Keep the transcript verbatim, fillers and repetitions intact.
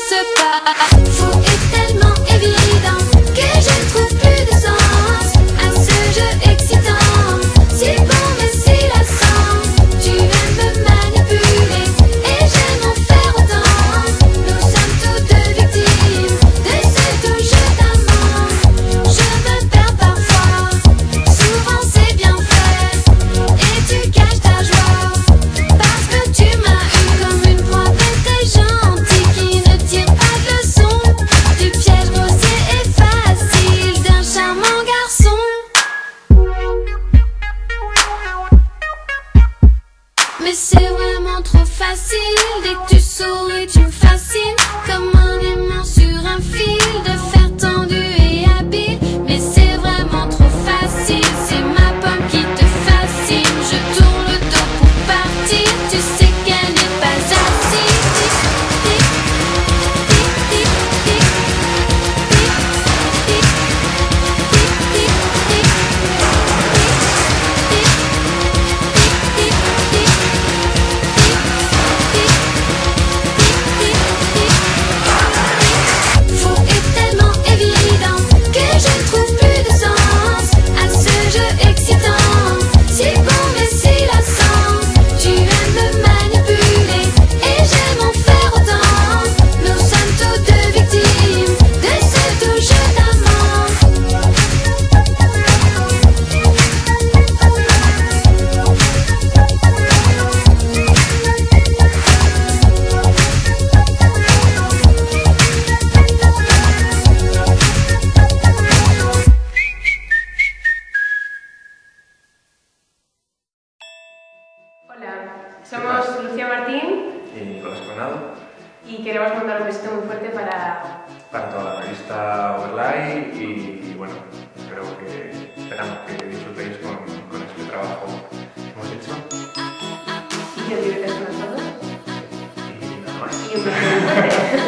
se passe. Faux est tellement évident que je ne trouve plus de sens à ce jeu excitant. Si bon mais si lassant, tu aimes me manipuler et j'aime en faire autant. Nous sommes tous deux victimes de ce doux jeu d'amant. Je me perds parfois, souvent c'est bien fait, et tu caches ta joie parce que tu m'as eu comme une proie bête et gentille qui ne tire pas de leçon du piège grossier et facile d'un charmant garçon. Mais c'est vraiment trop facile, dès que tu souris tu me fascines, comme un aimant sur un fil de fer tendu et habile. Mais c'est vraiment trop facile, c'est ma pomme qui te fascine. Je tourne le dos pour partir, tu sais qu'elle n'est pas assise. Faux est tellement évident que je ne trouve plus de sens à ce jeu excitant. Si bon mais si lassant, tu aimes me manipuler et j'aime en faire autant. Nous sommes tous deux victimes de ce doux jeu d'amant. Hola, somos Lucía Martín Y Nicolás Coronado, y queremos mandar un besito muy fuerte para... para toda la revista Overlay y, y bueno, espero que, esperamos que disfrutéis con, con este trabajo que hemos hecho y el director de nosotros. y nada más. Y un beso muy fuerte.